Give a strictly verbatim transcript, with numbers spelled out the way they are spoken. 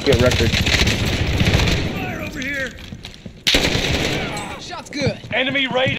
get record. Fire over here. Shot's good. Enemy raid.